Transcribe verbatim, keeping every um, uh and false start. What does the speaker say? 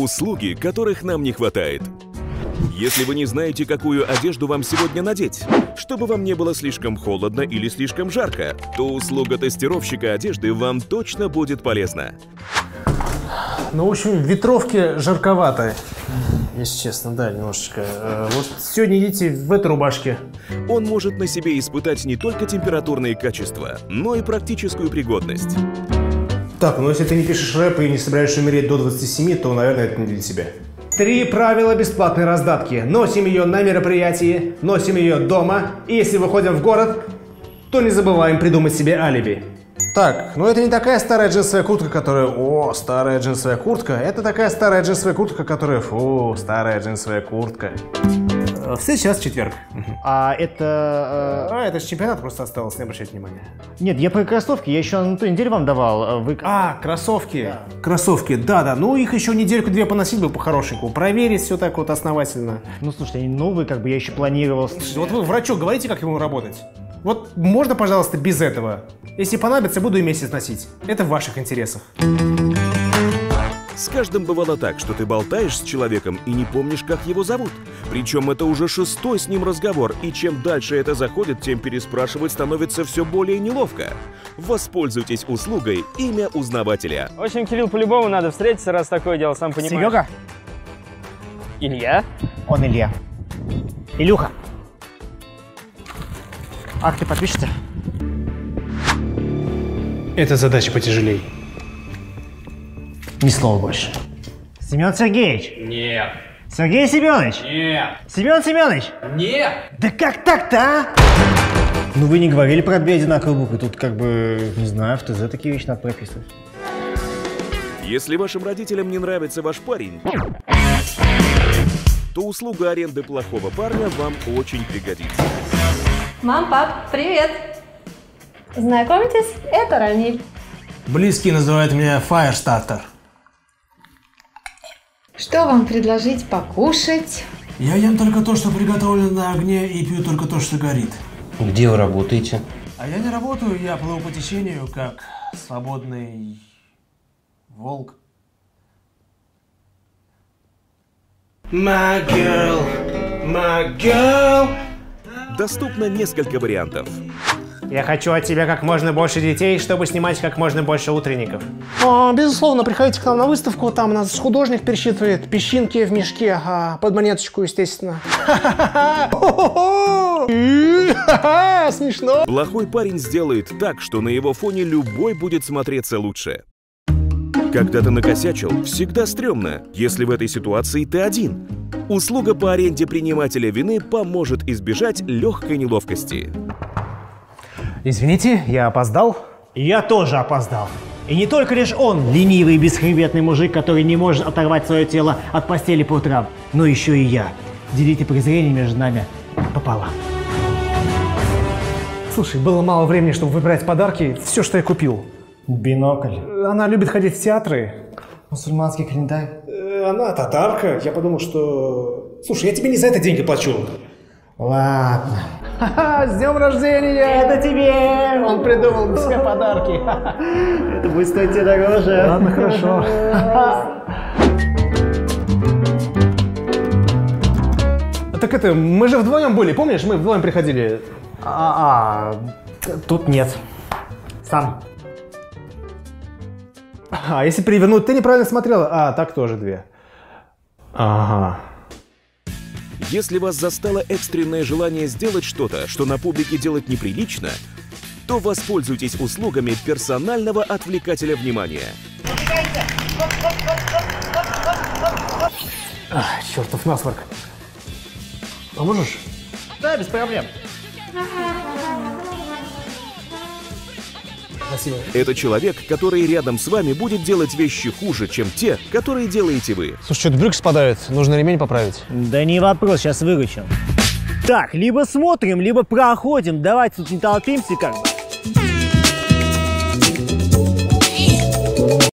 Услуги, которых нам не хватает. Если вы не знаете, какую одежду вам сегодня надеть, чтобы вам не было слишком холодно или слишком жарко, то услуга тестировщика одежды вам точно будет полезна. Ну, в общем, в ветровке жарковато, если честно, да, немножечко. Вот сегодня идите в этой рубашке. Он может на себе испытать не только температурные качества, но и практическую пригодность. Так, ну если ты не пишешь рэп и не собираешься умереть до двадцати семи, то, наверное, это не для тебя. Три правила бесплатной раздатки. Носим ее на мероприятии, носим ее дома, и если выходим в город, то не забываем придумать себе алиби. Так, ну это не такая старая джинсовая куртка, которая... О, старая джинсовая куртка. Это такая старая джинсовая куртка, которая... Фу, старая джинсовая куртка. В следующий раз в четверг. А это... Э... А, это же чемпионат просто осталось, не обращайте внимания. Нет, я про кроссовки, я еще на ту неделю вам давал. Вы... А, кроссовки. Да. Кроссовки, да-да. Ну, их еще недельку-две поносить бы по-хорошенькому. Проверить все так вот основательно. Ну, слушайте, они новые, как бы я еще планировал. Слушайте, вот вы врачу говорите, как ему работать? Вот можно, пожалуйста, без этого? Если понадобится, буду и месяц носить. Это в ваших интересах. С каждым бывало так, что ты болтаешь с человеком и не помнишь, как его зовут. Причем это уже шестой с ним разговор, и чем дальше это заходит, тем переспрашивать становится все более неловко. Воспользуйтесь услугой «Имя узнавателя». В общем, Кирилл, по-любому надо встретиться, раз такое дело, сам понимаешь. Серега? Илья? Он Илья. Илюха. Ах, ты подпишешься? Это задача потяжелей. Ни слова больше. Семен Сергеевич. Нет. Сергей Семенович. Нет. Семен Семенович. Нет. Да как так-то, а? Ну вы не говорили про две одинаковые буквы. Тут как бы, не знаю, в ТЗ такие вещи надо прописывать. Если вашим родителям не нравится ваш парень, то услуга аренды плохого парня вам очень пригодится. Мам, пап, привет! Знакомьтесь, это Рамиль. Близкие называют меня Firestarter. Что вам предложить покушать? Я ем только то, что приготовлено на огне, и пью только то, что горит. Где вы работаете? А я не работаю, я плыву по течению, как свободный волк. My girl, my girl. Доступно несколько вариантов. Я хочу от тебя как можно больше детей, чтобы снимать как можно больше утренников. О, безусловно, приходите к нам на выставку, там у нас художник пересчитывает песчинки в мешке, а, под монеточку, естественно. Смешно. Плохой парень сделает так, что на его фоне любой будет смотреться лучше. Когда ты накосячил, всегда стрёмно, если в этой ситуации ты один. Услуга по аренде принимателя вины поможет избежать легкой неловкости. Извините, я опоздал. Я тоже опоздал. И не только лишь он, ленивый и бесхребетный мужик, который не может оторвать свое тело от постели по утрам, но еще и я. Делите презрение между нами пополам. Слушай, было мало времени, чтобы выбирать подарки. Все, что я купил. Бинокль. Она любит ходить в театры. Мусульманский календарь. Она татарка. Я подумал, что... Слушай, я тебе не за это деньги плачу. Ладно. Ха-ха, с днем рождения! Это тебе! Он придумал для себя подарки. Это будет стоить тебе дороже. Ладно, хорошо. Так это, мы же вдвоем были, помнишь? Мы вдвоем приходили. А, а тут нет. Сам. А если перевернуть, ты неправильно смотрела. А, так тоже две. Ага. Если вас застало экстренное желание сделать что-то, что на публике делать неприлично, то воспользуйтесь услугами персонального отвлекателя внимания. Ах, чертов насморк. Поможешь? Да, без проблем. Спасибо. Это человек, который рядом с вами будет делать вещи хуже, чем те, которые делаете вы. Слушай, что-то брюк спадает, нужно ремень поправить. Да не вопрос, сейчас выручим. Так, либо смотрим, либо проходим. Давайте тут не толпимся как бы.